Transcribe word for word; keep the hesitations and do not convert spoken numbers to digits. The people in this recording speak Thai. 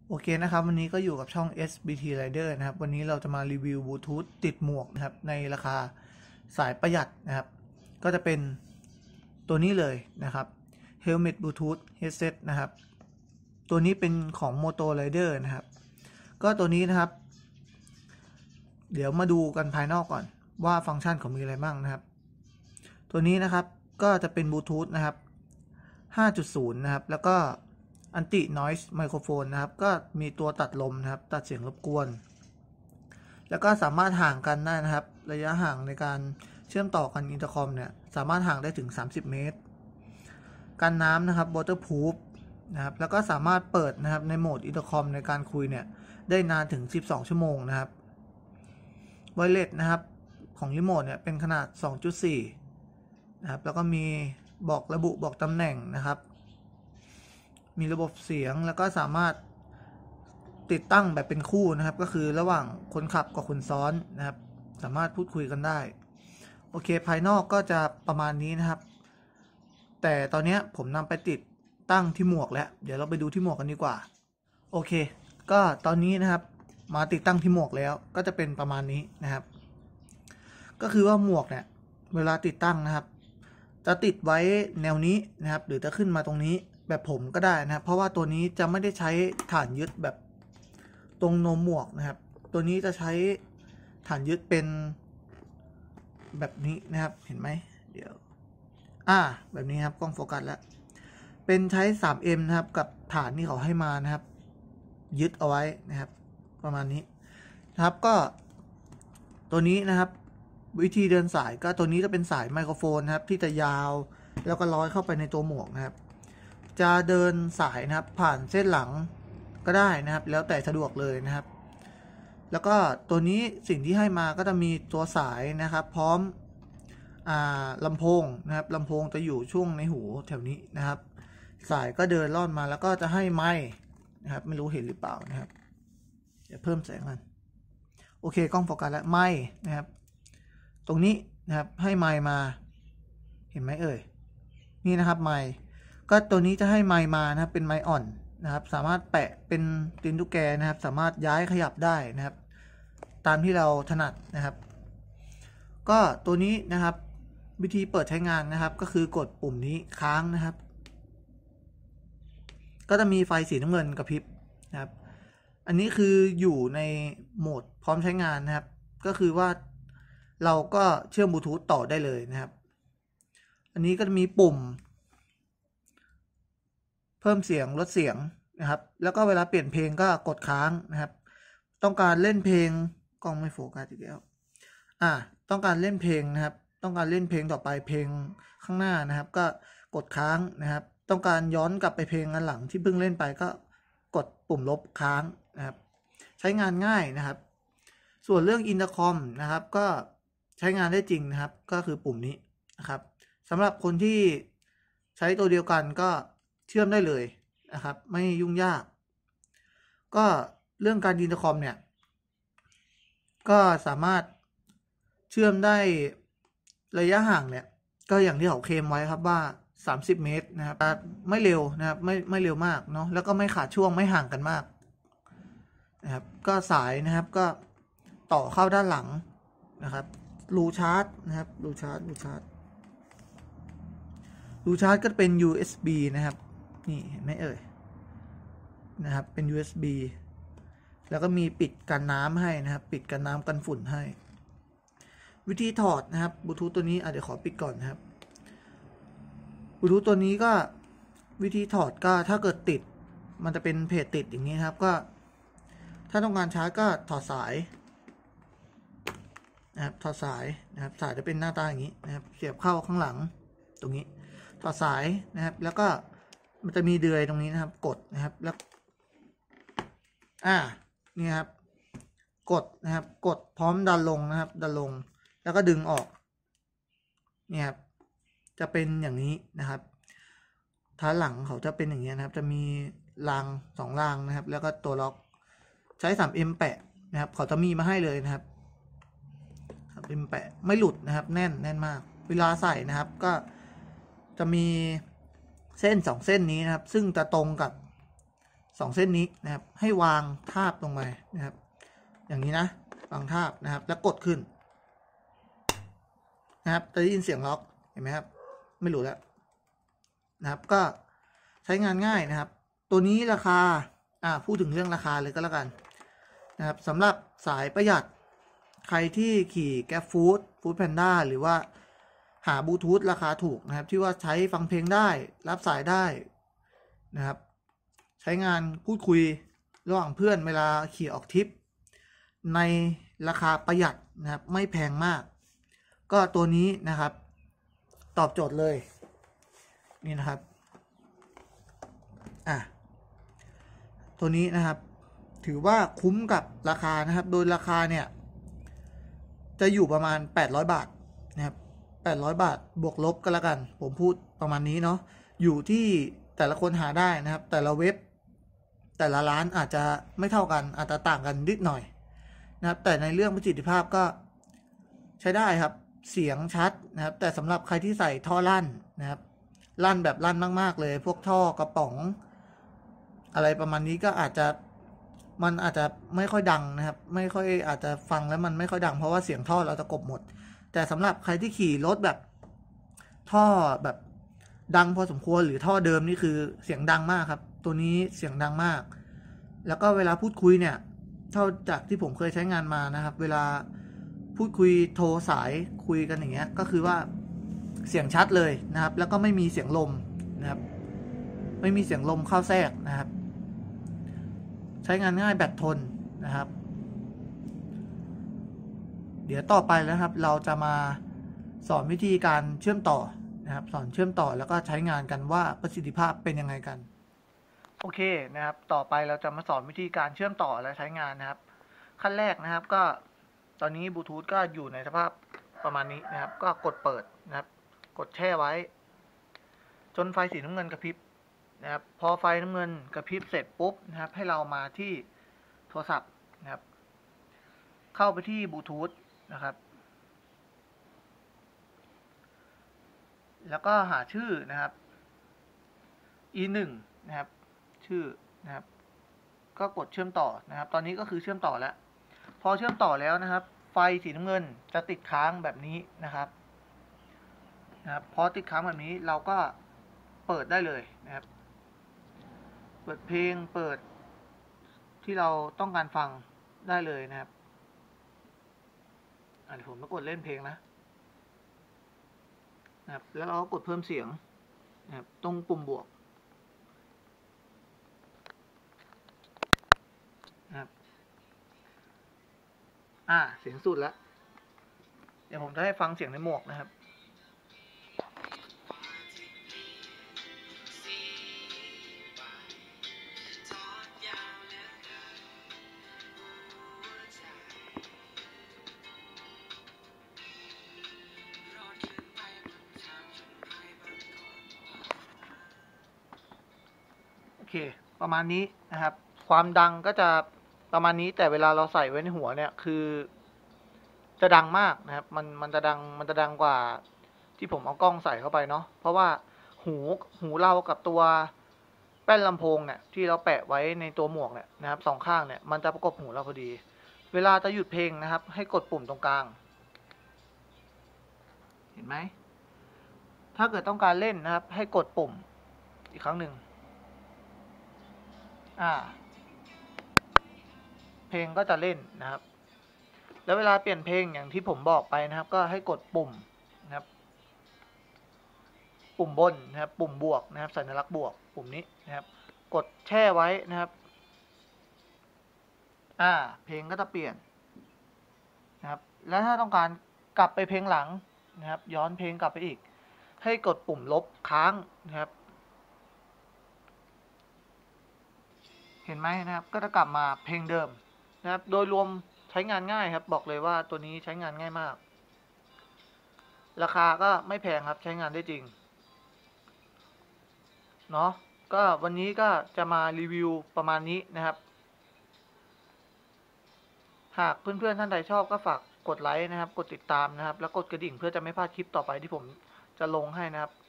โอเคนะครับวันนี้ก็อยู่กับช่อง เอส บี ที Rider นะครับวันนี้เราจะมารีวิวบลูทูธติดหมวกนะครับในราคาสายประหยัดนะครับก็จะเป็นตัวนี้เลยนะครับ Helmet Bluetooth Headset นะครับตัวนี้เป็นของ Moto Rider นะครับก็ตัวนี้นะครับเดี๋ยวมาดูกันภายนอกก่อนว่าฟังก์ชันของมีอะไรบ้างนะครับตัวนี้นะครับก็จะเป็นบลูทูธนะครับ ห้าจุดศูนย์ นะครับแล้วก็Anti Noise Microphone นะครับก็มีตัวตัดลมนะครับตัดเสียงรบกวนแล้วก็สามารถห่างกันได้นะครับระยะห่างในการเชื่อมต่อกันอินเตอร์คอมเนี่ยสามารถห่างได้ถึงสามสิบเมตรกันน้ำนะครับ Waterproof นะครับแล้วก็สามารถเปิดนะครับในโหมดอินเตอร์คอมในการคุยเนี่ยได้นานถึงสิบสองชั่วโมงนะครับไวเลสนะครับของรีโมทเนี่ยเป็นขนาด สองจุดสี่ นะครับแล้วก็มีบอกระบุบอกตำแหน่งนะครับมีระบบเสียงแล้วก็สามารถติดตั้งแบบเป็นคู่นะครับก็คือระหว่างคนขับกับคนซ้อนนะครับสามารถพูดคุยกันได้โอเคภายนอกก็จะประมาณนี้นะครับแต่ตอนนี้ผมนำไปติดตั้งที่หมวกแล้วเดี๋ยวเราไปดูที่หมวกกันดีกว่าโอเคก็ตอนนี้นะครับมาติดตั้งที่หมวกแล้วก็จะเป็นประมาณนี้นะครับก็คือว่าหมวกเนี่ยเวลาติดตั้งนะครับจะติดไว้แนวนี้นะครับหรือจะขึ้นมาตรงนี้แบบผมก็ได้นะครับเพราะว่าตัวนี้จะไม่ได้ใช้ฐานยึดแบบตรงโนมหมวกนะครับตัวนี้จะใช้ฐานยึดเป็นแบบนี้นะครับเห็นไหมเดี๋ยวอ่าแบบนี้ครับกล้องโฟกัสแล้วเป็นใช้ ทรี เอ็ม นะครับกับฐานที่เขาให้มานะครับยึดเอาไว้นะครับประมาณนี้นะครับก็ตัวนี้นะครับวิธีเดินสายก็ตัวนี้จะเป็นสายไมโครโฟนนะครับที่จะยาวแล้วก็ร้อยเข้าไปในตัวหมวกนะครับจะเดินสายนะครับผ่านเส้นหลังก็ได้นะครับแล้วแต่สะดวกเลยนะครับแล้วก็ตัวนี้สิ่งที่ให้มาก็จะมีตัวสายนะครับพร้อมอ่าลำโพงนะครับลำโพงจะอยู่ช่วงในหูแถวนี้นะครับสายก็เดินล่อนมาแล้วก็จะให้ไมค์นะครับไม่รู้เห็นหรือเปล่านะครับเดี๋ยวเพิ่มแสงกันโอเคกล้องโฟกัสแล้วไมค์นะครับตรงนี้นะครับให้ไมค์มาเห็นไหมเอ่ยนี่นะครับไมค์ก็ตัวนี้จะให้ไมค์มานะครับเป็นไมค์อ่อนนะครับสามารถแปะเป็นตีนตุ๊กแกนะครับสามารถย้ายขยับได้นะครับตามที่เราถนัดนะครับก็ตัวนี้นะครับวิธีเปิดใช้งานนะครับก็คือกดปุ่มนี้ค้างนะครับก็จะมีไฟสีน้ำเงินกระพริบนะครับอันนี้คืออยู่ในโหมดพร้อมใช้งานนะครับก็คือว่าเราก็เชื่อมบลูทูธต่อได้เลยนะครับอันนี้ก็จะมีปุ่มเพิ่มเสียงลดเสียงนะครับแล้วก็เวลาเปลี่ยนเพลงก็กดค้างนะครับต้องการเล่นเพลงกล้องไม่โฟกัสอีกแล้วอ่าต้องการเล่นเพลงนะครับต้องการเล่นเพลงต่อไปเพลงข้างหน้านะครับก็กดค้างนะครับต้องการย้อนกลับไปเพลงอันหลังที่เพิ่งเล่นไปก็กดปุ่มลบค้างนะครับใช้งานง่ายนะครับส่วนเรื่องอินเตอร์คอมนะครับก็ใช้งานได้จริงนะครับก็คือปุ่มนี้นะครับสำหรับคนที่ใช้ตัวเดียวกันก็เชื่อมได้เลยนะครับไม่ยุ่งยากก็เรื่องการอินเตอร์คอมเนี่ยก็สามารถเชื่อมได้ระยะห่างเนี่ยก็อย่างที่เขาเคลมไว้ครับว่าสามสิบเมตรนะครับไม่เร็วนะครับไม่ไม่เร็วมากเนาะแล้วก็ไม่ขาดช่วงไม่ห่างกันมากนะครับก็สายนะครับก็ต่อเข้าด้านหลังนะครับรูชาร์จนะครับรูชาร์จรูชาร์จรูชาร์จก็เป็น ยู เอส บี นะครับนี่เห็นไหมเอ่ยนะครับเป็น ยู เอส บี แล้วก็มีปิดกันน้ำให้นะครับปิดกันน้ำกันฝุ่นให้วิธีถอดนะครับบลูทูธตัวนี้อ่ะเดี๋ยวขอปิดก่อนนะครับบลูทูธตัวนี้ก็วิธีถอดก็ถ้าเกิดติดมันจะเป็นเพจติดอย่างนี้ครับก็ถ้าต้องการชาร์จก็ถอดสายนะครับถอดสายนะครับสายจะเป็นหน้าตาอย่างนี้นะครับเสียบเข้าข้างหลังตรงนี้ถอดสายนะครับแล้วก็มันจะมีเดือยตรงนี้นะครับกดนะครับแล้วอ่านี่ครับกดนะครับกดพร้อมดันลงนะครับดันลงแล้วก็ดึงออกนี่ครับจะเป็นอย่างนี้นะครับท้ายหลังเขาจะเป็นอย่างนี้นะครับจะมีรางสองรางนะครับแล้วก็ตัวล็อกใช้ ทรี เอ็ม แปะนะครับเขาจะมีมาให้เลยนะครับ ทรี เอ็ม แปะไม่หลุดนะครับแน่นแน่นมากเวลาใส่นะครับก็จะมีเส้นสองเส้นนี้นะครับซึ่งจะตรงกับสองเส้นนี้นะครับให้วางทาบลงไปนะครับอย่างนี้นะวางทาบนะครับแล้วกดขึ้นนะครับจะได้ยินเสียงล็อกเห็นไหมครับไม่รู้แล้วนะครับก็ใช้งานง่ายนะครับตัวนี้ราคาอ่าพูดถึงเรื่องราคาเลยก็แล้วกันนะครับสำหรับสายประหยัดใครที่ขี่แกร็บฟู้ดฟู้ดแพนด้าหรือว่าหาบลูทูธราคาถูกนะครับที่ว่าใช้ฟังเพลงได้รับสายได้นะครับใช้งานพูดคุยระหว่างเพื่อนเวลาขี่ออกทริปในราคาประหยัดนะครับไม่แพงมากก็ตัวนี้นะครับตอบโจทย์เลยนี่นะครับอ่ะตัวนี้นะครับถือว่าคุ้มกับราคานะครับโดยราคาเนี่ยจะอยู่ประมาณแปดร้อยบาทนะครับแปดร้อยบาทบวกลบก็แล้วกันผมพูดประมาณนี้เนาะอยู่ที่แต่ละคนหาได้นะครับแต่ละเว็บแต่ละร้านอาจจะไม่เท่ากันอาจจะต่างกันนิดหน่อยนะครับแต่ในเรื่องประสิทธิภาพก็ใช้ได้ครับเสียงชัดนะครับแต่สำหรับใครที่ใส่ท่อลั่นนะครับลั่นแบบลั่นมากๆเลยพวกท่อกระป๋องอะไรประมาณนี้ก็อาจจะมันอาจจะไม่ค่อยดังนะครับไม่ค่อยอาจจะฟังแล้วมันไม่ค่อยดังเพราะว่าเสียงท่อเราจะกลบหมดแต่สำหรับใครที่ขี่รถแบบท่อแบบดังพอสมควรหรือท่อเดิมนี่คือเสียงดังมากครับตัวนี้เสียงดังมากแล้วก็เวลาพูดคุยเนี่ยเท่าจากที่ผมเคยใช้งานมานะครับเวลาพูดคุยโทรสายคุยกันอย่างเงี้ยก็คือว่าเสียงชัดเลยนะครับแล้วก็ไม่มีเสียงลมนะครับไม่มีเสียงลมเข้าแทรกนะครับใช้งานง่ายแบตทนนะครับเดี๋ยวต่อไปนะครับเราจะมาสอนวิธีการเชื่อมต่อนะครับสอนเชื่อมต่อแล้วก็ใช้งานกันว่าประสิทธิภาพเป็นยังไงกันโอเคนะครับต่อไปเราจะมาสอนวิธีการเชื่อมต่อและใช้งานนะครับขั้นแรกนะครับก็ตอนนี้บลูทูธก็อยู่ในสภาพประมาณนี้นะครับก็กดเปิดนะครับกดแช่ไว้จนไฟสีน้ำเงินกระพริบนะครับพอไฟน้ำเงินกระพริบเสร็จปุ๊บนะครับให้เรามาที่โทรศัพท์นะครับเข้าไปที่บลูทูธนะครับแล้วก็หาชื่อนะครับ อี หนึ่ง นะครับชื่อนะครับก็กดเชื่อมต่อนะครับตอนนี้ก็คือเชื่อมต่อแล้วพอเชื่อมต่อแล้วนะครับไฟสีน้ำเงินจะติดค้างแบบนี้นะครับนะครับพอติดค้างแบบนี้เราก็เปิดได้เลยนะครับเปิดเพลงเปิดที่เราต้องการฟังได้เลยนะครับอ่ะเดี๋ยวผมมากดเล่นเพลงนะนะครับแล้วเราก็กดเพิ่มเสียงนะครับตรงปุ่มบวกนะครับอ่าเสียงสุดแล้วเดี๋ยวผมจะให้ฟังเสียงในหมวกนะครับโอเคประมาณนี้นะครับความดังก็จะประมาณนี้แต่เวลาเราใส่ไว้ในหัวเนี่ยคือจะดังมากนะครับมันมันจะดังมันจะดังกว่าที่ผมเอากล้องใส่เข้าไปเนาะเพราะว่าหูหูเรากับตัวแป้นลำโพงเนี่ยที่เราแปะไว้ในตัวหมวกเนี่ยนะครับสองข้างเนี่ยมันจะประกบหูเราพอดีเวลาจะหยุดเพลงนะครับให้กดปุ่มตรงกลางเห็นไหมถ้าเกิดต้องการเล่นนะครับให้กดปุ่มอีกครั้งหนึ่งอ่าเพลงก็จะเล่นนะครับแล้วเวลาเปลี่ยนเพลงอย่างที่ผมบอกไปนะครับก็ให้กดปุ่มนะครับปุ่มบนนะครับปุ่มบวกนะครับสัญลักษณ์บวกปุ่มนี้นะครับกดแช่ไว้นะครับอ่าเพลงก็จะเปลี่ยนนะครับแล้วถ้าต้องการกลับไปเพลงหลังนะครับย้อนเพลงกลับไปอีกให้กดปุ่มลบค้างนะครับเห็นไหมนะครับก็จะกลับมาเพลงเดิมนะครับโดยรวมใช้งานง่ายครับบอกเลยว่าตัวนี้ใช้งานง่ายมากราคาก็ไม่แพงครับใช้งานได้จริงเนาะก็วันนี้ก็จะมารีวิวประมาณนี้นะครับหากเพื่อนๆท่านใดชอบก็ฝากกดไลค์นะครับกดติดตามนะครับแล้วกดกระดิ่งเพื่อจะไม่พลาดคลิปต่อไปที่ผมจะลงให้นะครับ